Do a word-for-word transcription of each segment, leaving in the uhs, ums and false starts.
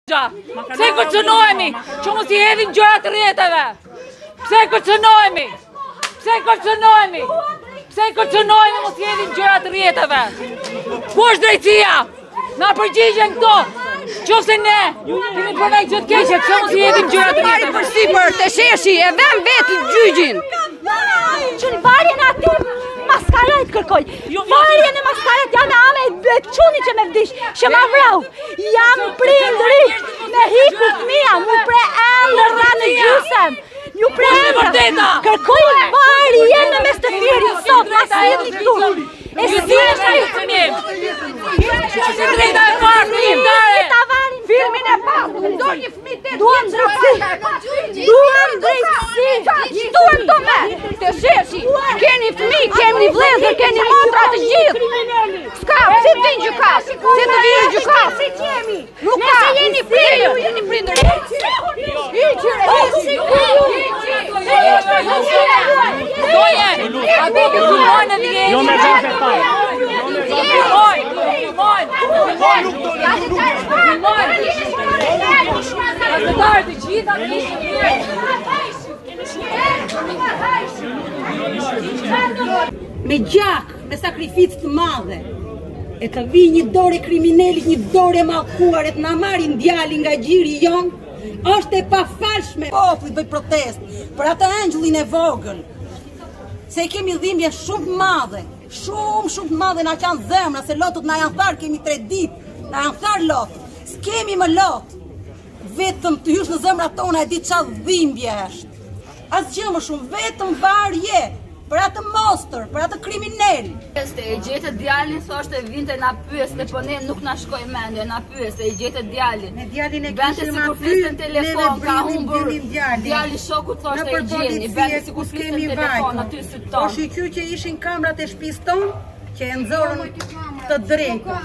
Pse kërcënohemi? Që mos i hedhin gjërat të rrjeteve. Pse kërcënohemi? Pse kërcënohemi? Pse kërcënohemi mos i hedhin gjërat të rrjeteve? Ku është drejtësia? Na përgjigjen këto. Qofse ne kemi përnej që të keqe, pse mos i hedhin gjërat të rrjeteve? Për sipër të sheshi e vëm vetë gjygjin. Qënë varjen ati maskarajt kërkoj. Varjen e maskarajt jam e ame e quni që me vdish, që ma vrau. Jam prindri me hiku fëmija, mu pre endër ra në gjysem. Ju pre endër. Kërkoj varjen në mes të firë, sot, ma si e të këtu. E si e shari fëmijim. Që drejta e parë, fëmijimtare. Filmin e parë, do një fëmi të Duam drejtësi. Duam drejtësi. Duam të me, të sheshi. Keni fëmi, keni vlezër, keni motra të gjithë. Ska, si të vinë gjukat, si të vinë gjukat. Nuk ka, jeni prindër, jeni prindër. Iqire, Doje, a do të filmojnë në vjeni? Jo me gjatë e taj. Filmojnë, filmojnë, filmojnë. Gazetarë të gjitha të ishë me gjak, me sakrificë të madhe, e të vi një dore krimineli, një dore mallkuar, e të na marrin djalin nga gjiri jonë, është e pafalshme. Populli bëj protest për atë angjëllin e vogël, se kemi dhimbje shumë të madhe, shumë shumë të madhe, na kanë zemra, se lotët na janë tharë, kemi tre ditë, na janë tharë lotë, s'kemi më lotë, vetëm të hysh në zemra tona e di çfarë dhimbje është. Asgjë më shumë, vetëm varje për atë monster, për atë kriminal. E gjetë djalin, thoshte vinte na pyeste, po ne nuk na shkoi mendje, na pyeste, e gjetë djalin. Me djalin e Bente kishim sikur aty, fliste në telefon, ka humbur djalin. djali shokut thoshte e gjeni, bente sikur fliste në telefon aty sy Po tonë. shiqy që ishin kamrat e shtëpisë tonë, që e nxorën të drejtë.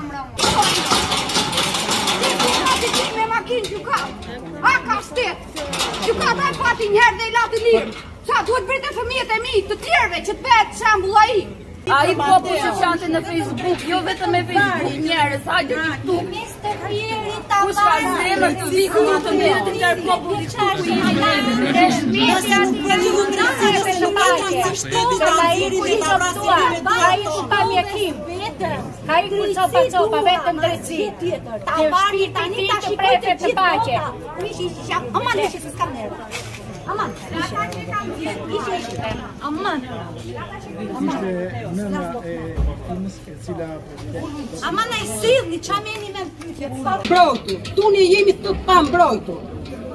Me makinë gjukat, a ka shtet, gjukat a pati njëherë dhe i lati lirë. Qa, duhet bërë të fëmijët e mi, të tjerve, që të vetë shambull a i. A i popull që qante në Facebook, jo vetëm me Facebook njerës, hajde që këtu. Kush ka zemër të viku në të mirë të njerë popull që këtu i Ka i ku copa copa, vetëm drejtësi. Ta bari tani ta shikoj të gjithë bota. Aman, ishe se s'kam nerva. Aman, ishe, aman. Ishte nëna e filmës e cila... Aman e sidhni, qa meni me pyetje. Mbrojtur, tu ne jemi të pa mbrojtur.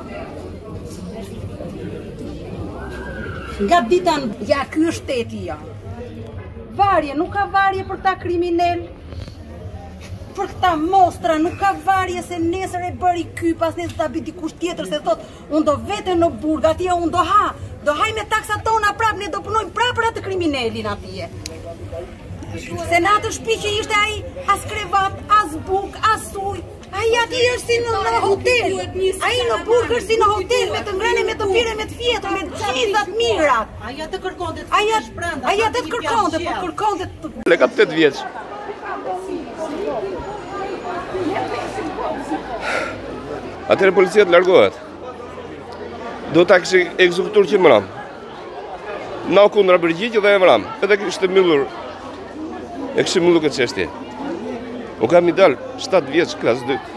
Nga dita në... Ja, ky është shteti ja. Varje, nuk ka varje për ta kriminel. Për këta mostra, nuk ka varje se nesër e bëri ky, pas nesër ta bi dikush tjetër, se thot, unë do vete në burg, atje unë do ha, do haj me taksa tona prap, ne do punojmë prap për atë kriminelin atje. Se në atë shtëpi që ishte ai, as krevat, as buk, as uj, ai ati është si në, në hotel, ai në burg është si në hotel, me të ngrënë, me të pire, me të fjetër, me të gjithat mirat. Ai atë kërkonte të ai shprenda. Ai atë kërkonte, po kërkonte të... Le ka tetë vjeç. Atëherë policia të largohet. Do ta kishte ekzekutor që mëram. Na u kundra përgjigje dhe e mëram. Edhe kishte mbyllur. E kishte mbyllur këtë çështje. U kam i dal shtatë vjeç klasë dy.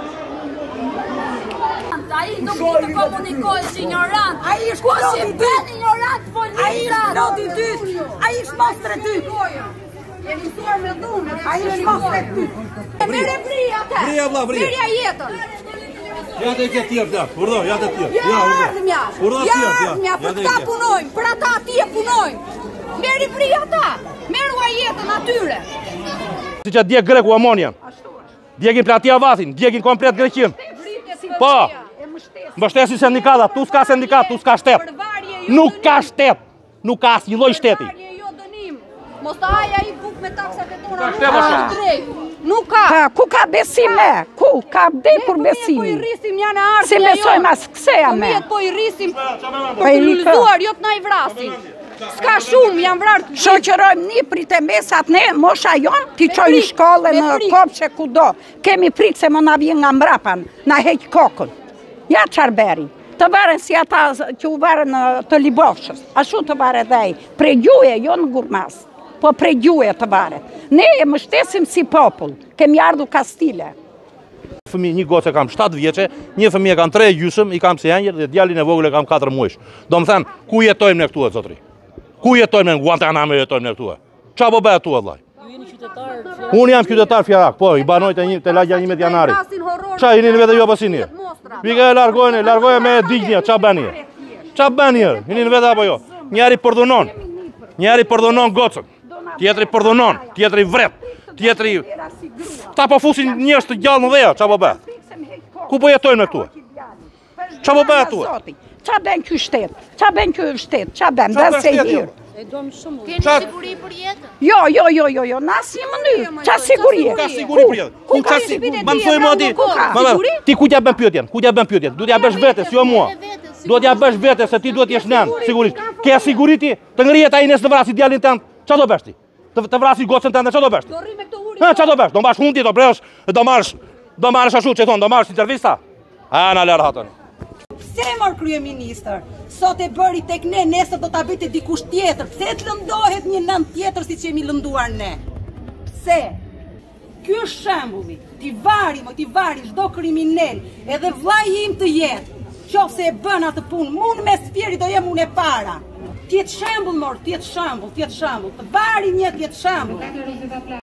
Ai nuk të komunikojë si ignorant. Ai është kush i bën ignorant policia. Ai është loti i dytë. Ai është mostre ty. Jeni thuar me dhunë. Ai është mostre ty. Merë bri atë. Bria vlla, bria. Merja jetën. Ja të ke tjerë, ja, urdo, ja të tjerë. Ja, ardhmja. Urdo Ja, tjerë, ja. ardhmja, për ta punojmë, për ata atje punojmë. Merë bri ata. Merua jetën atyre. Si që djek greku amonja. Djekin platia vatin, djekin komplet greqin. Po, mbështesin sindikata, tu s'ka sindikat, tu s'ka shtet. Nuk ka shtet, nuk ka asnjë lloj shteti. Mos ta haja i buk me taksat e tona, nuk Ka ka drejt. Nuk ka. Ka, ku ka besim me? Ku ka vdekur besimi? Po i rrisim janë ardhja. Si besojmë as këseja me? Fëmijët po i rrisim Po për i të rikë. lullzuar, jo të na i vrasin. S'ka shumë, jam vrarë të Shoqërojmë një prit e mesat, ne, mosha jonë, t'i qojnë shkolle në kopshe kudo. Kemi frikë se më na vjen nga mbrapan, na heq kokën. Ja qarberi, të varen si ata që u varen të Libofshës. Ashtu të vare dhej, prej gjuje, jo në gurmas, po prej gjuje të vare. Ne e më shtesim si popull, kemi ardhu Kastile. Fëmi, një gocë e kam shtatë vjeqe, një fëmi e kam tre gjysëm, i kam si enjër, dhe djalin e vogël e kam katër muajsh. Do më thënë, ku jetojmë në këtu e, zotri? Ku jetojmë në Guantanamo jetojmë në këtu e? Qa po bëhet tu e, vlaj? Unë jam qytetar fjarak, po, i banoj të, një, të lagja një me janari. Qa, i një në vete jo pësini? Pike e largojnë, largojnë me digjnja, qa bëni? Qa bëni? I një në vete apo jo? Njeri përdunon, njeri përdunon gocën, tjetëri përdunon, tjetëri vret. Tjetëri, ta po fusin njështë të gjallë në dheja, qa po bëhet? Ku po jetojnë me këtu? Qa po bëhet tu? Qa ben kjo shtetë? Qa ben kjo shtetë? Qa ben? Dhe se hirë? Keni siguri për jetën? Jo, jo, jo, jo, jo, në asë një mënyrë. Qa siguri? Ka siguri për jetën? Ku ka siguri? Ma mësoj më ati, ti ku t'ja bën pyetjen? Ku t'ja bën pyetjen? Du t'ja bësh vetes, jo mua. Du t'ja bësh vetes, se ti du t'jesh nën, sigurisht. Ke siguri ti, të ngrijet a i nesë të vrasi djalin tënë, qa do bësh ti? Të vrasi gocën tënde, qa do bësh ti? Ha, qa do bësh? Do mbash hundi, do bresh, do marrësh, do marrësh ashtu që thonë, do marrësh intervista? A, në lërë hatën. Pse mor kryeministër? Sot e bëri tek ne, nesër do ta bëjtë dikush tjetër. Pse të lëndohet një nën tjetër si që jemi lënduar ne? Pse? Ky është shembulli. Ti vari, mo ti vari çdo kriminal, edhe vllai im të jetë. Qofse e bën atë punë, unë me sfiri do jem unë e para. Tjetë shembull, mor, tjetë shembull, tjetë shembull. Të vari një tjetë shembull.